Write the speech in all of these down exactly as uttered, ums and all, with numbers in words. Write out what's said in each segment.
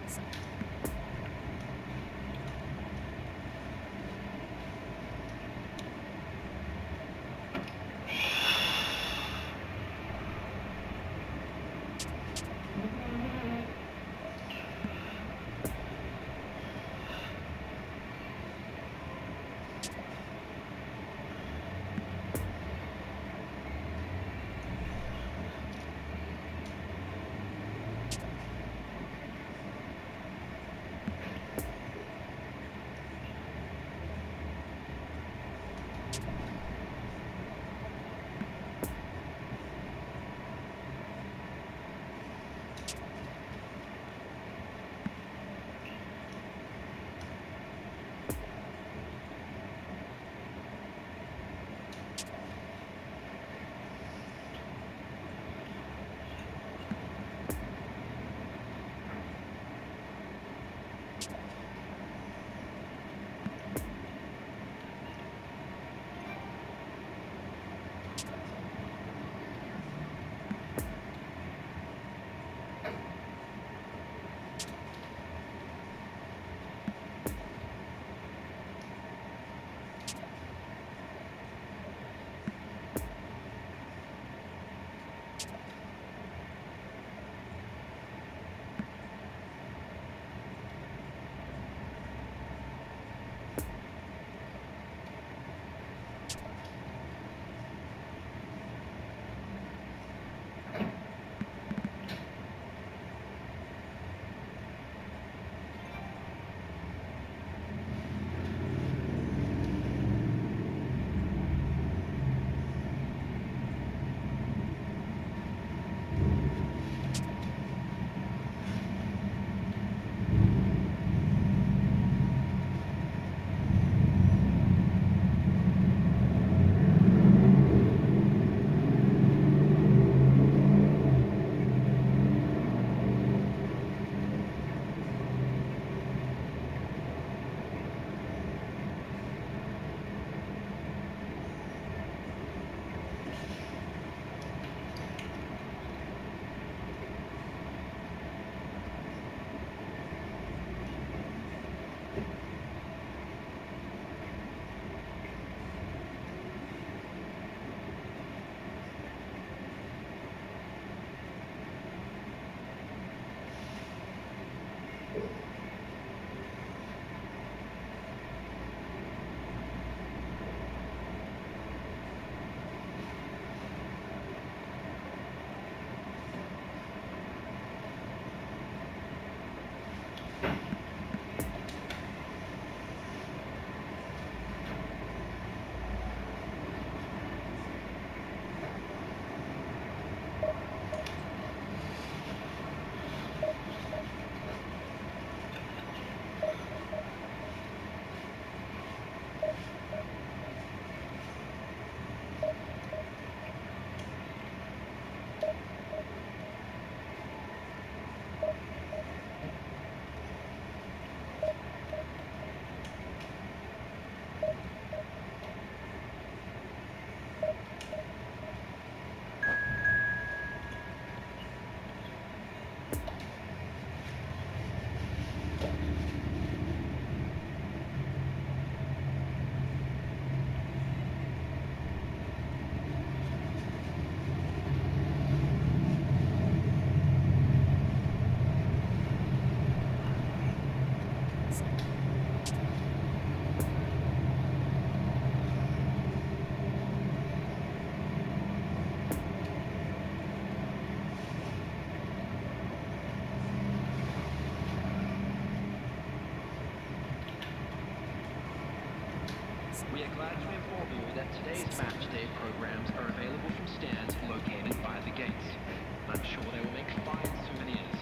We are glad to inform you that today's match day programs are available from stands located by the gates. I'm sure they will make fine souvenirs.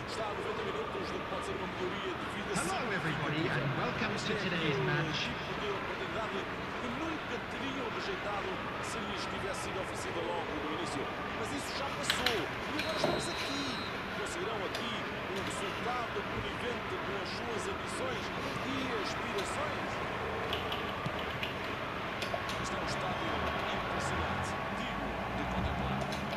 Está a noventa minutos do que pode ser uma melhoria de vida. Hello everybody and welcome to today's match. Tipo de oportunidade que nunca teriam rejeitado se lhes tivesse sido oferecida logo no início. Mas isso já passou e agora estamos aqui. Conseguirão aqui um resultado conivente com as suas ambições e aspirações. Este é um estádio impressionante, digo, de contemplar.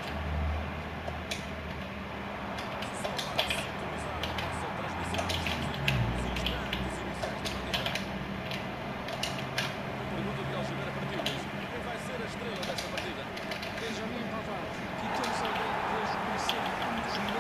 Só para sintonizar a nossa transmissão, estamos nos instantes iniciais da partida. Uma pergunta de Algibeira Partidas. Quem vai ser a estrela desta partida? Benjamin Pavard, que temos a ideia de desde muito cedo um dos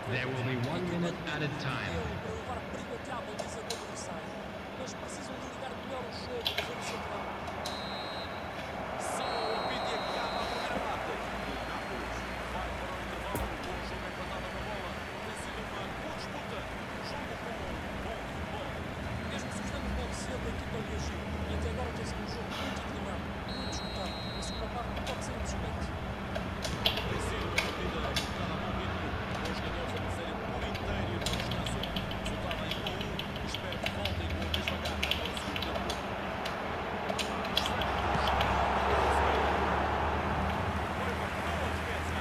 There will be one minute added time. Para levar perigo até à baliza do adversário. Mas precisam de ligar melhor o jogo da zona central. Só o apito e acaba a primeira parte. O Nápoles vai para o intervalo com o jogo empatado na bola. Tem sido uma boa disputa. Jogo com um bom futebol. Mesmo sofrendo um gol cedo, a equipa reagiu. E até agora tem sido um jogo muito equilibrado, muito disputado. A segunda parte pode ser emocionante. Tem sido uma partida jogada a bom ritmo. Os jogadores a fazerem por inteiro e por descanso. Resultado em um a um. Espero que voltem com a mesma garra para o segundo tempo. Os Frédicos. Foi uma boa defesa.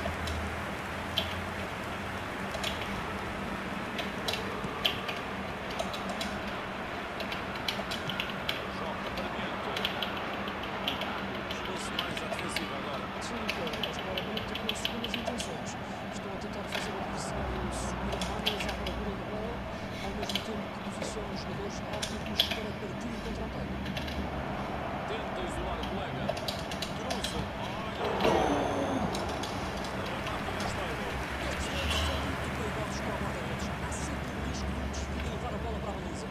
Joga para diante. Chegou-se mais à defensiva agora. Sim, mas claramente com as segundas intenções. Estão a tentar fazer o adversário subir mais à procura da bola, ao mesmo tempo que posicionam os jogadores árbitros para partir em contra-ataque. Tenta isolar o colega. Cruza. Olha. Remate rasteiro. Estes lances são muito perigosos para o guarda-redes. Há sempre o risco de um desvio e levar a bola para a baliza.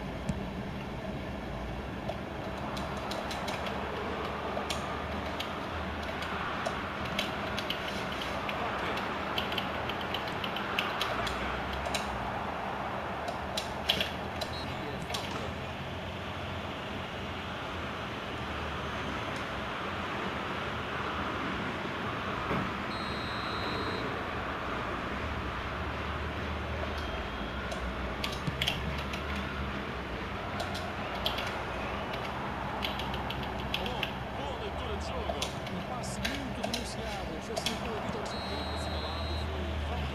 Boa leitura de jogo. Um passe muito denunciado, facilitou a vida ao defensor. Assinalado foi falta.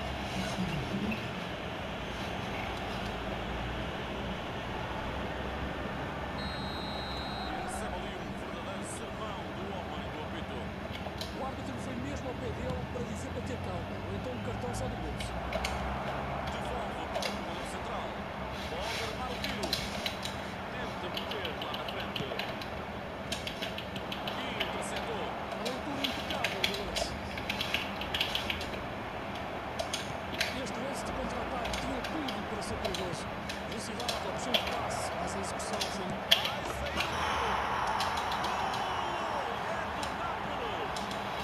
E recebe ali um verdadeiro sermão do homem do apito. O árbitro foi mesmo ao pé dele para dizer para ter calma, ou então o cartão sai do bolso. Devolve para o jogador central. Pode armar o tiro. Tenta meter lá na frente. E interceptou. A leitura impecável do lance. Este lance de contra-ataque tinha tudo para ser perigoso. Velocidade, opção de passe, mas a execução foi Vai sair. Gol! É do Nápoles.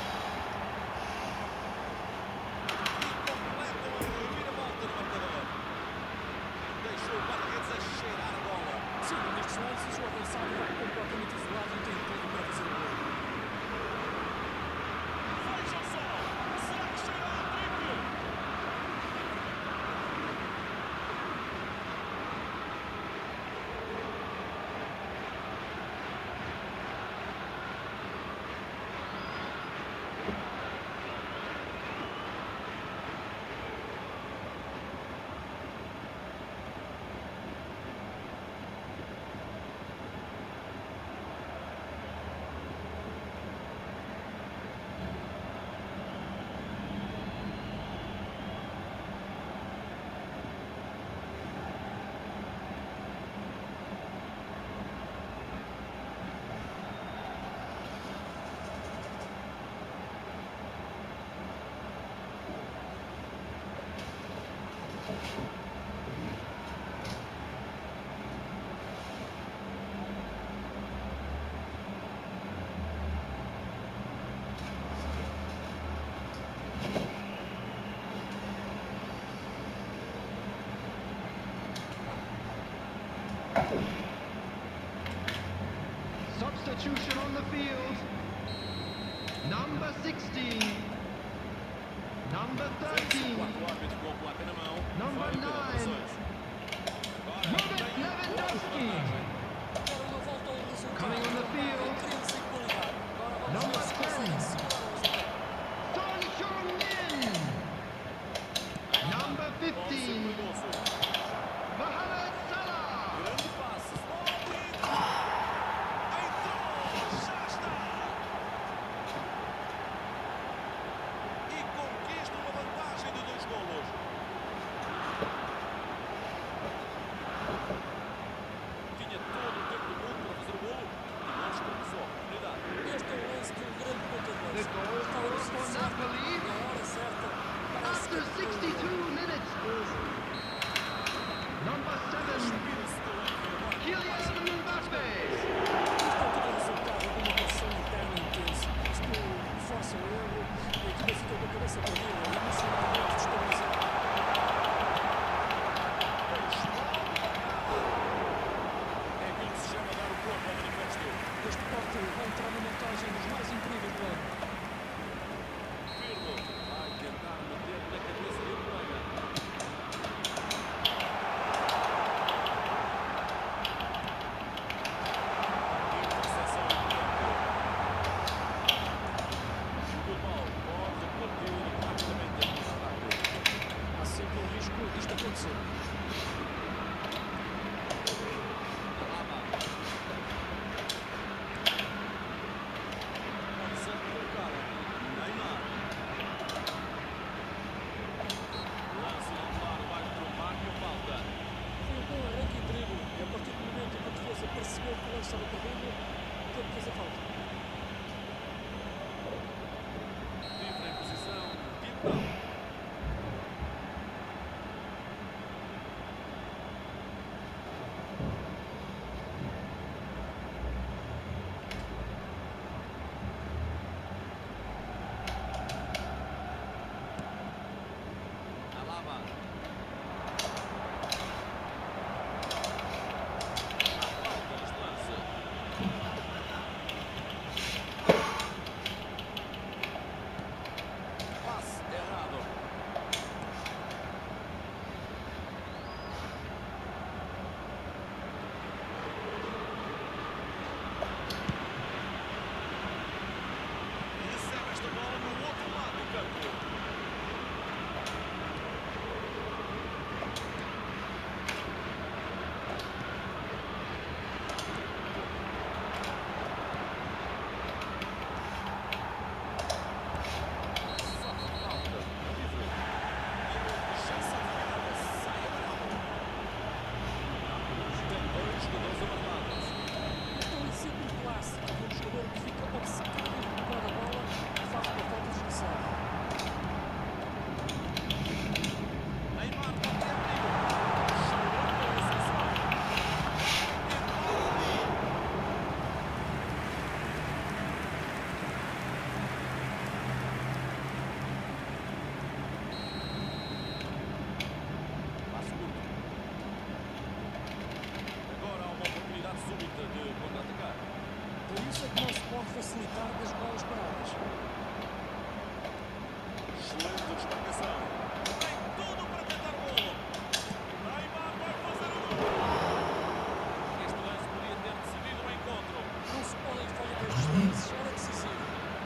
E completam a reviravolta no marcador. Deixou o guarda-redes a cheirar a bola. sim, nestes lances o adversário vai completamente isolado e tem tudo para fazer o gol. Vejam só. Será que cheira a triple? Substitution on the field. Number sixteen. Number thirteen. Quarto árbitro com a placa na mão. Number Vai ter nine. alterações. Agora Robert tem boa Lewandowski. vantagem. Agora uma volta ao resultado. Coming on the field. Querendo-se igualar. Agora vamos Number ver se conseguem ten. segurar o resultado. Son Heung-min. Number Pode ser fifteen. perigoso. Mohamed Salah. Grande passe. Entrou! Já está! E conquista uma vantagem de dois golos. Tinha todo o tempo do mundo para fazer o golo e não desperdiçou a oportunidade. Este é o lance que um grande acontecer. Alaba. Pode ser colocado. Neymar. Lance no claro, o árbitro marca falta. Foi um bom arranque e drible. E a partir do momento em que a defesa percebeu que o lance estava terrível, teve que fazer falta. Livre em posição. Vietnã. Alaba. Há falta neste lance. Passe errado. Recebe esta bola no outro lado do campo. Sofre falta. Livre. Já safada. Sai amarelo. Tem dois jogadores amarelados. Então é sempre um clássico de um jogador que fica obcecado em recuperar a bola e faz uma falta desnecessária. Neymar pode ter perigo. Chegou a sensação. Passo curto. Agora há uma oportunidade súbita de contra-atacar. Por isso é que não se pode facilitar das bolas paradas. Excelente desmarcação. Tem tudo para tentar o golo. Neymar vai fazer o golo. Este lance podia ter decidido o encontro. Não se podem falhar estes lances, era decisivo.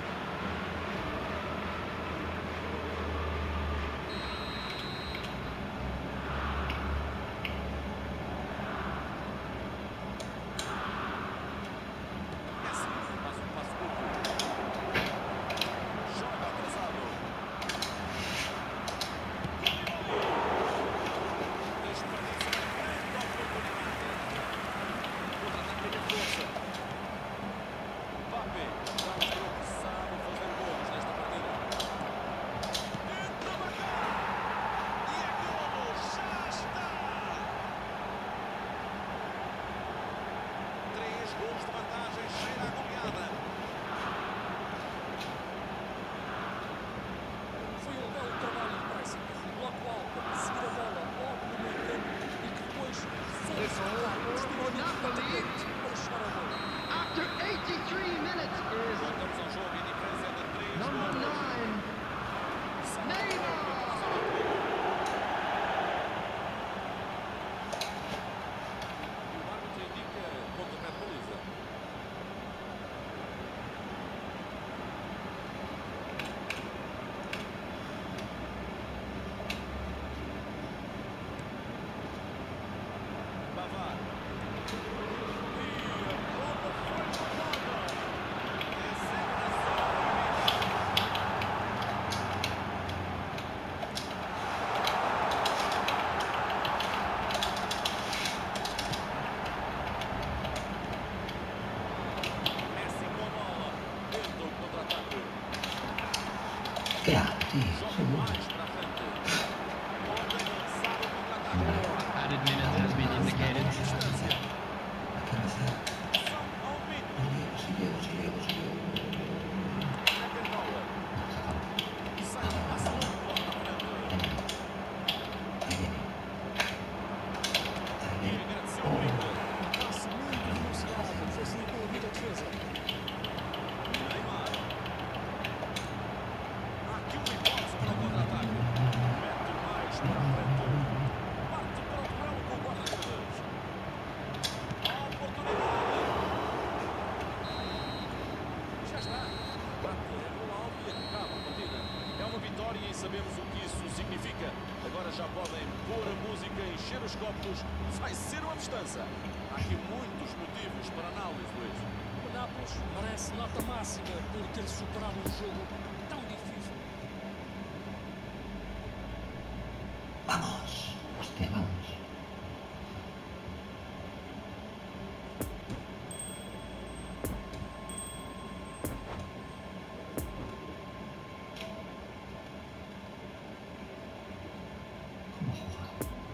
Messi faz um passo curto. Joga atrasado. Desperdiça uma grande oportunidade. Contra-ataque de força. Mbappé já mostrou que sabe fazer golos nesta partida. Tenta marcar. E é golo. Já está. Três golos de vantagem. Cheira a goleada. Foi um belo trabalho de pressing, um bloco alto, a seguir a bola logo no meio campo e que depois soube executar um estiramento de atacante para chegar ao golo. After eighty-three minutes is Voltamos ao jogo e a diferença é de três number golos. nine, Neymar. O árbitro indica pontapé de baliza. Bavar. E a bola foi chutada. Recebe na zona limite. Messi com a bola. Tenta o contra-ataque. Joga mais para a frente. Podem lançar o contra-ataque. Added minutes has been indicated. Distância. São ao mínimo. Beckenbauer. Sai um passo longo lá para a frente. E agradeceu o drible. Passe muito velocidade, facilitou a vida à defesa. Neymar. Há aqui uma hipótese para o contra-ataque. já podem pôr a música, encher os copos. Vai ser uma festança. Há aqui muitos motivos para análise, Luís. O Nápoles merece nota máxima por ter superado um jogo tão difícil. Vamos, hostia, vamos. ¿Cómo juega?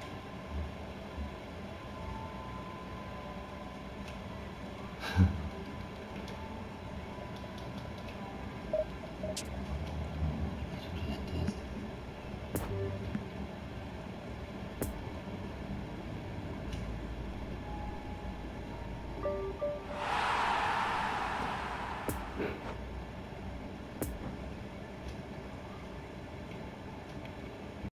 Sorprendente este.